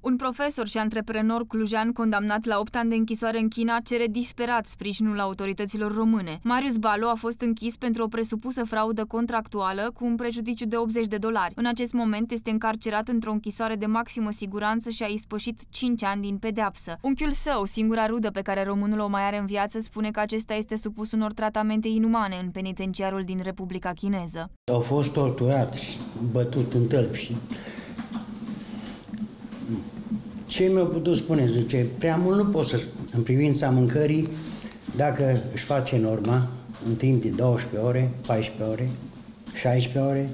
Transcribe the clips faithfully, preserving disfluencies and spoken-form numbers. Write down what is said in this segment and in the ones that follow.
Un profesor și antreprenor clujean condamnat la opt ani de închisoare în China cere disperat sprijinul autorităților române. Marius Balo a fost închis pentru o presupusă fraudă contractuală cu un prejudiciu de optzeci de dolari. În acest moment este încarcerat într-o închisoare de maximă siguranță și a ispășit cinci ani din pedeapsă. Unchiul său, singura rudă pe care românul o mai are în viață, spune că acesta este supus unor tratamente inumane în penitenciarul din Republica Chineză. Au fost torturați, bătut în tălpi și... Ce mi-a putut spune? Zice, prea mult nu pot să spun. În privința mâncării, dacă își face norma, în timp de douăsprezece ore, paisprezece ore, șaisprezece ore,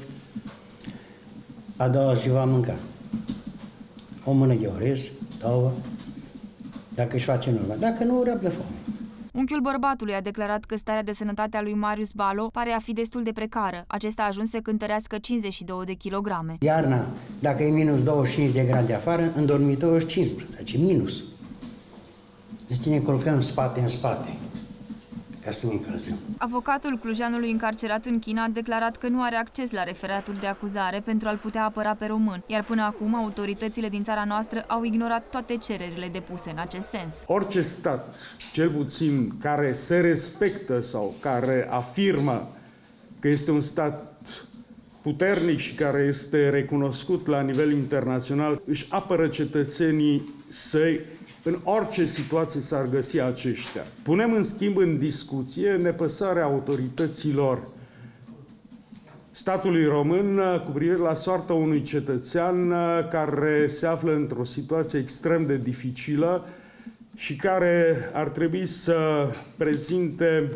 a doua zi va mânca. O mână de orez, două, dacă își face norma. Dacă nu, răbdă foame. Unchiul bărbatului a declarat că starea de sănătate a lui Marius Balo pare a fi destul de precară. Acesta a ajuns să cântărească cincizeci și două de kilograme. Iarna, dacă e minus douăzeci și cinci de grade afară, în dormitor cincisprezece, minus. Zice, ne culcăm spate în spate, ca să ne încălzim. Avocatul clujeanului încarcerat în China a declarat că nu are acces la referatul de acuzare pentru a-l putea apăra pe român, iar până acum autoritățile din țara noastră au ignorat toate cererile depuse în acest sens. Orice stat, cel puțin care se respectă sau care afirmă că este un stat puternic și care este recunoscut la nivel internațional, își apără cetățenii săi în orice situație s-ar găsi aceștia. Punem în schimb în discuție nepăsarea autorităților statului român cu privire la soarta unui cetățean care se află într-o situație extrem de dificilă și care ar trebui să prezinte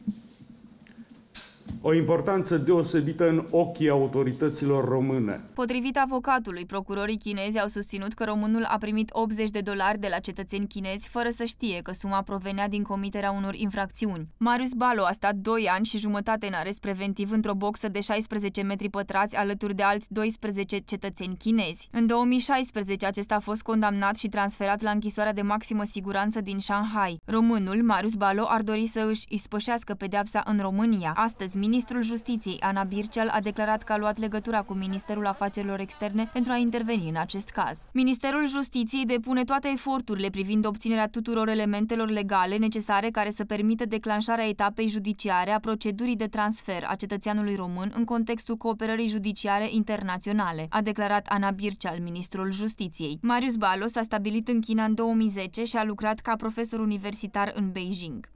o importanță deosebită în ochii autorităților române. Potrivit avocatului, procurorii chinezi au susținut că românul a primit optzeci de dolari de la cetățeni chinezi, fără să știe că suma provenea din comiterea unor infracțiuni. Marius Balo a stat doi ani și jumătate în arest preventiv într-o boxă de șaisprezece metri pătrați alături de alți doisprezece cetățeni chinezi. În două mii șaisprezece acesta a fost condamnat și transferat la închisoarea de maximă siguranță din Shanghai. Românul, Marius Balo, ar dori să își ispășească pedeapsa în România. Astăzi, Ministrul Justiției, Ana Bircel, a declarat că a luat legătura cu Ministerul Afacerilor Externe pentru a interveni în acest caz. Ministerul Justiției depune toate eforturile privind obținerea tuturor elementelor legale necesare care să permită declanșarea etapei judiciare a procedurii de transfer a cetățeanului român în contextul cooperării judiciare internaționale, a declarat Ana Bircel, Ministrul Justiției. Marius Balo s-a stabilit în China în două mii zece și a lucrat ca profesor universitar în Beijing.